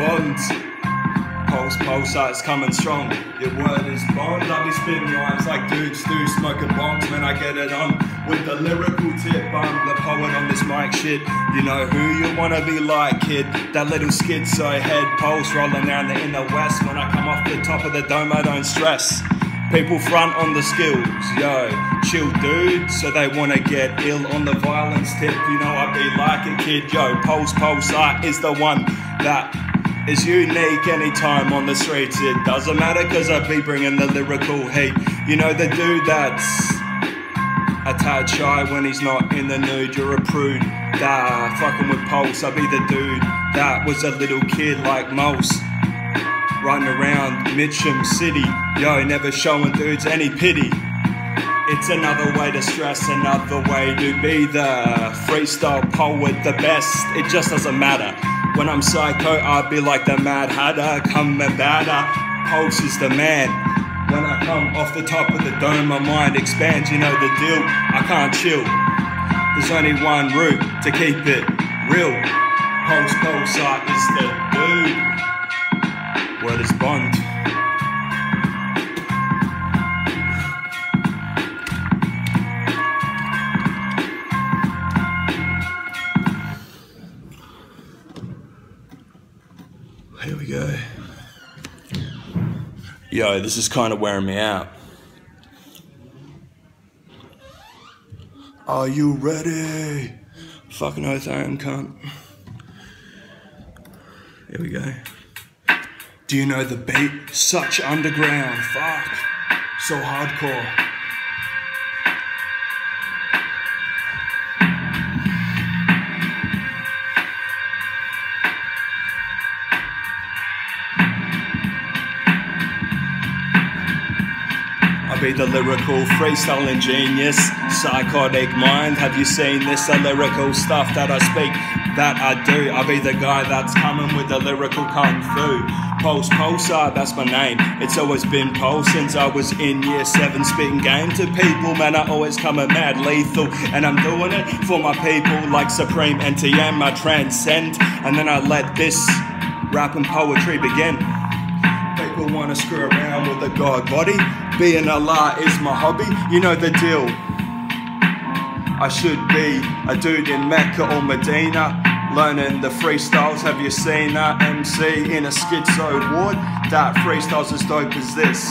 bond. Pulsar is coming strong. Your word is bond. I'll be spitting rhymes like dudes do, smoking bongs when I get it on. With the lyrical tip, I'm the poet on this mic shit. You know who you wanna be like, kid. That little schizo head pulse rolling down the inner west. When I come off the top of the dome, I don't stress. People front on the skills, yo, chill dude, so they wanna get ill on the violence tip. You know I be like a kid, yo, Pulsar is the one that is unique anytime on the streets. It doesn't matter cause I be bringing the lyrical heat. You know the dude that's a tad shy when he's not in the nude, you're a prude. Fucking with Pulse, I be the dude that was a little kid like most. Running around Mitcham City, yo, never showing dudes any pity. It's another way to stress, another way to be the freestyle poet, the best. It just doesn't matter. When I'm psycho, I'll be like the Mad Hatter, coming badder. Pulse is the man. When I come off the top of the dome, my mind expands, you know the deal. I can't chill. There's only one route to keep it real. Pulsar is the dude. Word is bond. Here we go. Yo, this is kind of wearing me out. Are you ready? Fucking oath I am, cunt. Here we go. Do you know the beat? Such underground, fuck, so hardcore. I be the lyrical freestyling genius, psychotic mind. Have you seen this? The lyrical stuff that I speak, that I do. I be the guy that's coming with the lyrical kung fu. Pulsar, that's my name. It's always been Pulse since I was in year 7, spitting game to people. Man, I always come a mad lethal, and I'm doing it for my people like Supreme NTM. I transcend, and then I let this rap and poetry begin. People wanna screw around with a god body. Being Allah is my hobby, you know the deal. I should be a dude in Mecca or Medina, learning the freestyles. Have you seen that MC in a schizo ward? That freestyle's as dope as this.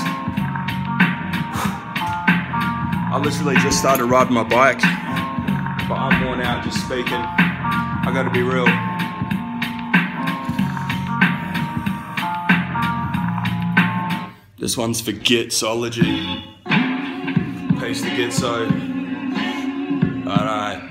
I literally just started riding my bike, but I'm worn out just speaking. I gotta be real. This one's for Gitsology. Peace to Gitso. Alright.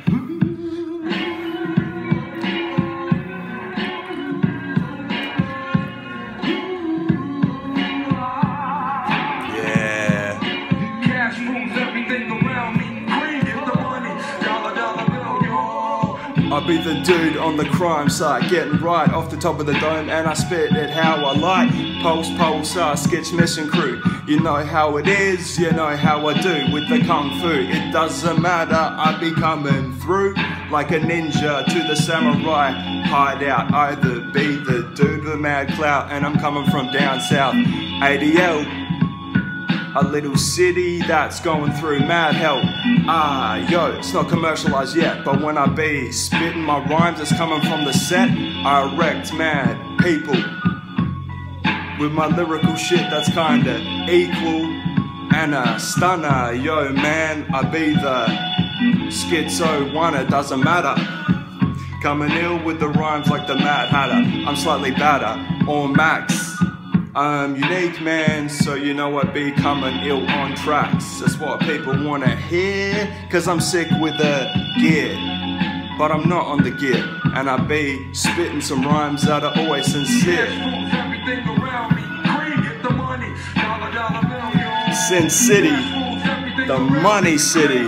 I be the dude on the crime site, getting right off the top of the dome, and I spit it how I like. Pulsar, sketch mission crew. You know how it is, you know how I do with the kung fu. It doesn't matter, I be coming through like a ninja to the samurai hideout. Either be the dude with mad clout, and I'm coming from down south. ADL, a little city that's going through mad hell. Yo, it's not commercialized yet, but when I be spitting my rhymes that's coming from the set, I wrecked mad people with my lyrical shit that's kinda equal and a stunner. Yo man, I be the schizo one, it doesn't matter. Coming ill with the rhymes like the Mad Hatter. I'm slightly better, or max. I'm unique, man, so you know I be coming ill on tracks. That's what people wanna hear, cause I'm sick with the gear. But I'm not on the gear, and I be spitting some rhymes that are always sincere. Sin City, the money city.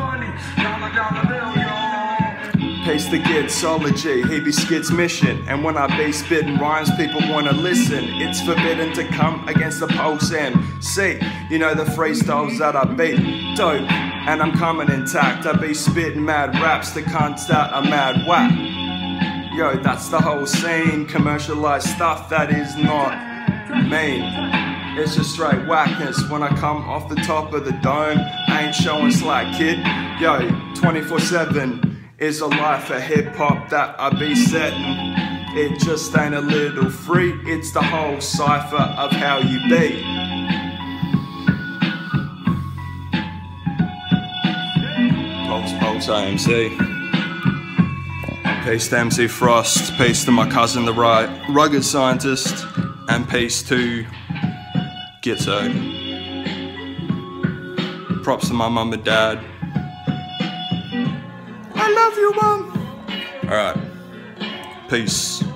Peace to Gitsology, he be Skid's mission. And when I be spitting rhymes, people wanna listen. It's forbidden to come against the Pulse MC. You know the freestyles that I be dope, and I'm coming intact. I be spitting mad raps that can't start a mad whack. Yo, that's the whole scene. Commercialized stuff that is not mean. It's just straight whackness. When I come off the top of the dome, I ain't showing slack, kid. Yo, 24/7 is a life of hip-hop that I be setting. It just ain't a little free, it's the whole cipher of how you be. Pulsar MC. Peace to MC Frost, peace to my cousin the rugged scientist, and peace to Gitzo. Props to my mum and dad. I love you, mum. Alright, peace.